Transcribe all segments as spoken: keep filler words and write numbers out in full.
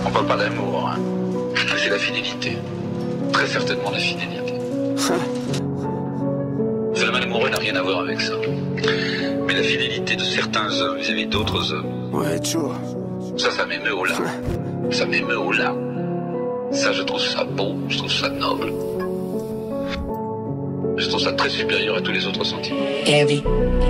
On parle pas d'amour, hein. C'est la fidélité. Très certainement la fidélité. Le phénomène amoureux n'a rien à voir avec ça. Mais la fidélité de certains hommes vis-à-vis d'autres hommes. Ouais, toujours. Ça, ça m'émeut au larmes. Ça m'émeut au larmes. Ça, je trouve ça beau, je trouve ça noble. Je trouve ça très supérieur à tous les autres sentiments. Heavy.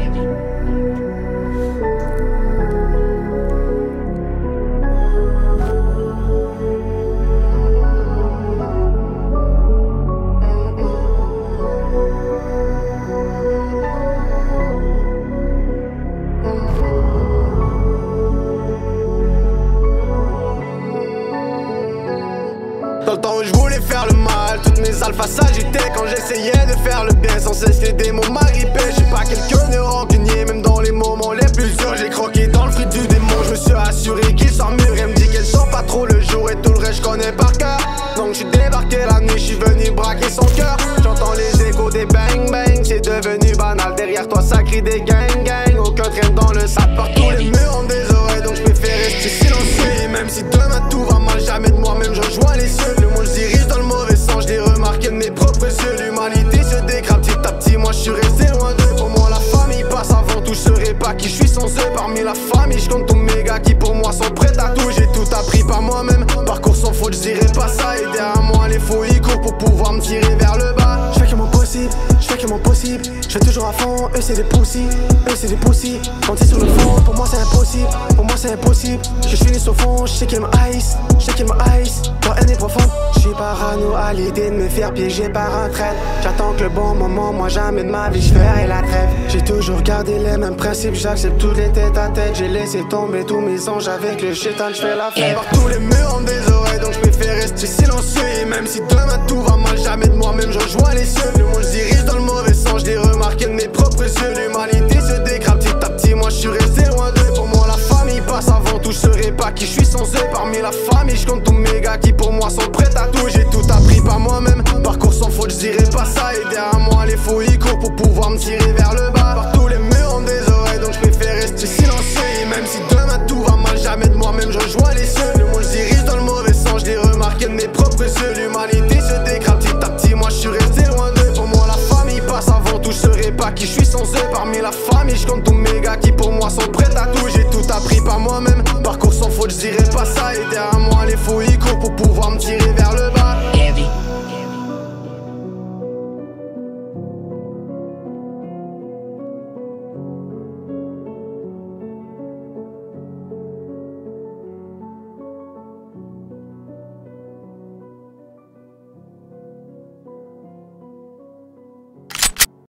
Dans le temps où je voulais faire le mal, toutes mes alphas s'agitaient quand j'essayais de faire le bien. Sans cesse les démons m'agrippaient. Je suis pas quelqu'un de rancunier, même dans les moments les plus durs. J'ai croqué dans le fruit du démon, je me suis assuré qu'il s'en mûr. Elle me dit qu'elle sent pas trop le jour et tout le reste je connais par cœur. Donc je suis débarqué la nuit, je suis venu braquer son cœur. J'entends les échos des bang bang, c'est devenu banal. Derrière toi ça crie des gang gang. Aucun traîne dans le sac, partout les murs ont des oreilles. Donc je préfère rester silencieux. Et même si demain tout va mal, jamais de moi-même je rejoins les cieux. Le monde se dirige dans le mauvais sens, je l'ai remarqué de mes propres yeux. L'humanité se dégrade petit à petit, moi je suis resté loin d'eux. Pour moi la famille passe avant tout, je serais pas qui je suis sans eux. Parmi la famille, je compte tous mes gars qui pour moi sont prêts à tout. J'ai tout appris par moi-même, parcours sans faute, je dirais pas ça. Et derrière moi les faux ils courent pour pouvoir me tirer vers le bas. Je fais que mon possible, je fais que mon possible. Je fais toujours à fond, eux c'est des poussis, eux c'est des poussis. Quand c'est sur le fond, pour moi c'est impossible, pour moi c'est impossible. Je suis né sur fond, je sais qu'il me ice, je sais qu'il me ice. Leur haine est profonde, je suis parano à l'idée de me faire piéger par un traître. J'attends que le bon moment, moi jamais de ma vie je ferai la trêve. J'ai toujours gardé les mêmes principes, j'accepte toutes les têtes à tête. J'ai laissé tomber tous mes anges avec le shaitan, je fais la fête. Partout les murs ont des oreilles, donc je préfère rester silencieux. Et même si demain tout va mal, jamais de moi-même je rejoins les cieux. Le monde se dirige dans le mauvais sens, je l'ai remarqué de mes propres yeux. L'humanité se dégrade petit à petit, moi je suis resté loin d'eux. Pour moi la famille passe avant tout, je serais pas qui je suis sans eux. Parmi la famille, je compte tous mes gars qui pour moi sont prêts à tout. J'ai tout appris par moi-même, parcours sans faute, je dirais pas ça. Et derrière moi les faux ils courent pour pouvoir me tirer vers le bas. Partout les murs ont des oreilles, donc je préfère rester silencieux. Et même si demain tout va mal, jamais de moi-même je rejoins les cieux. Le monde se dirige dans le mauvais sens, je l'ai remarqué de mes propres yeux. L'humanité se dégrade petit à petit, moi je suis resté loin d'eux. Pour moi la famille passe avant tout, je serais pas qui je suis sans eux. Parmi la famille, je compte tous mes gars qui pour moi sont prêts à tout. J'ai tout appris par moi-même, parcours sans faute, je dirais pas ça. Et derrière